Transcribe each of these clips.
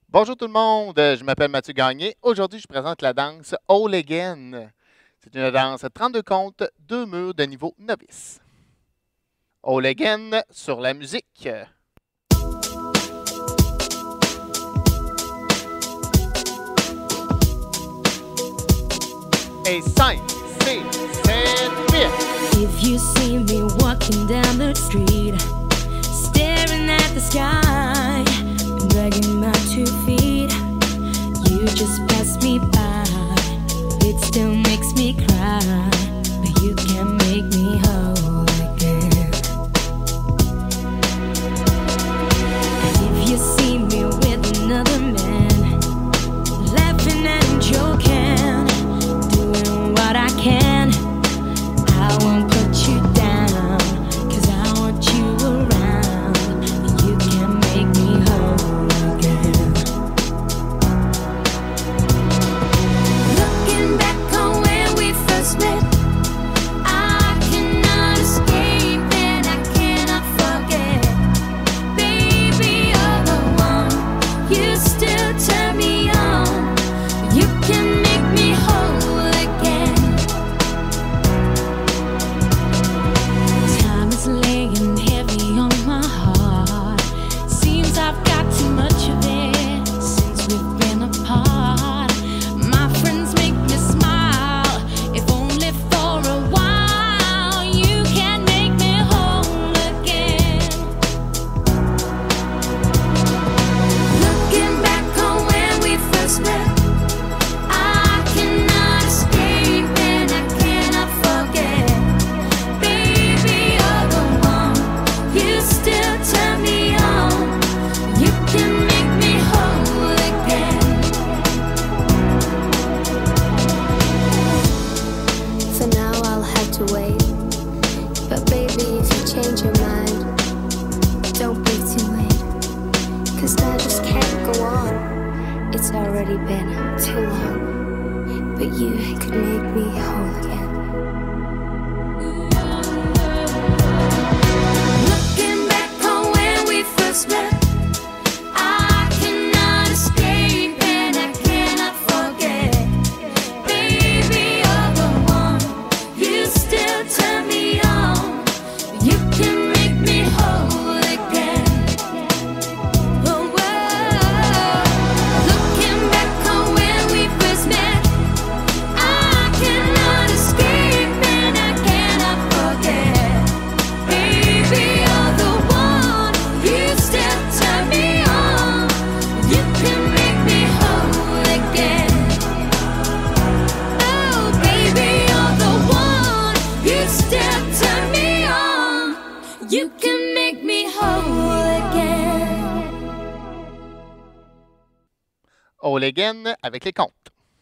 Bonjour tout le monde, je m'appelle Mathieu Gagné. Aujourd'hui, je présente la danse All Again. C'est une danse 32 comptes, 2 murs de niveau novice. All Again sur la musique. Et 5, 6, 7, 8. If you see me walking down the street, staring at the sky, dragging my 2 feet, you just pass me by. It still makes me cry, but you can make me whole again. And if you see me with another man, laughing and joking, doing what I can, I won't put you down, 'cause I want you around. You can make me whole again. Looking back on when we first met, I cannot escape and I cannot forget. Baby, you're the one, you still turn me on. You can make me whole again. Time is laying heavy on my heart. Seems I've got too much of it since we've been apart. My friends make me smile, if only for a while. You can make me whole again. Looking back on when we first met, I cannot escape and I cannot forget. Baby, you're the one, you still turn me on. You can make me whole again. For now I'll have to wait, but baby, if you change your mind, don't be too late, 'cause I just can't go on. It's already been too long, but you could make me whole again. Looking back on when we first met, I cannot escape and I cannot forget. Baby, you're the one, you still turn me on. You can make me whole again. Oh, whoa. Looking back on when we first met, I cannot escape and I cannot forget. Baby, you're the one, you still turn me on. You can make me whole again. Oh, baby, you're the one, you still turn me on. You can make me whole again. All Again avec les comptes.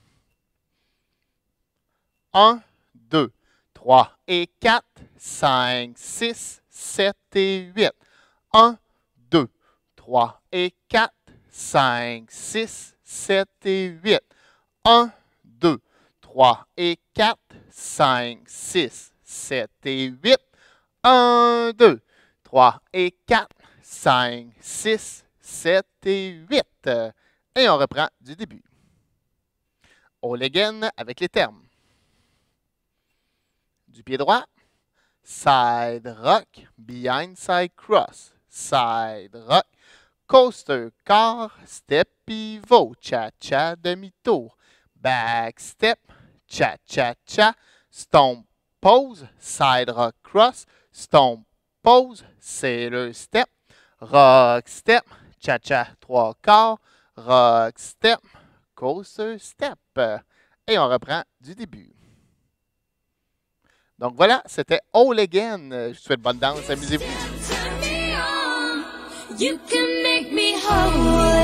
1, 2, 3 et 4, 5, 6, 7 et 8. 1, 2, 3 et 4, 5, 6, 7 et 8. 1, 2, 3 et 4, 5, 6, 7 et 8. 1, 2, 3 et 4, 5, 6, 7 et 8. Et on reprend du début. All Again avec les termes. Du pied droit, side rock, behind side cross, side rock, coaster car, step pivot, cha-cha demi-tour, back step, cha-cha-cha, stomp pose, side rock cross, stomp pose, sailor step, rock step, cha-cha 3 quarts, rock step, coaster step. Et on reprend du début. Donc voilà, c'était All Again. Je vous souhaite bonne danse, amusez-vous. Turn me on. You can make me whole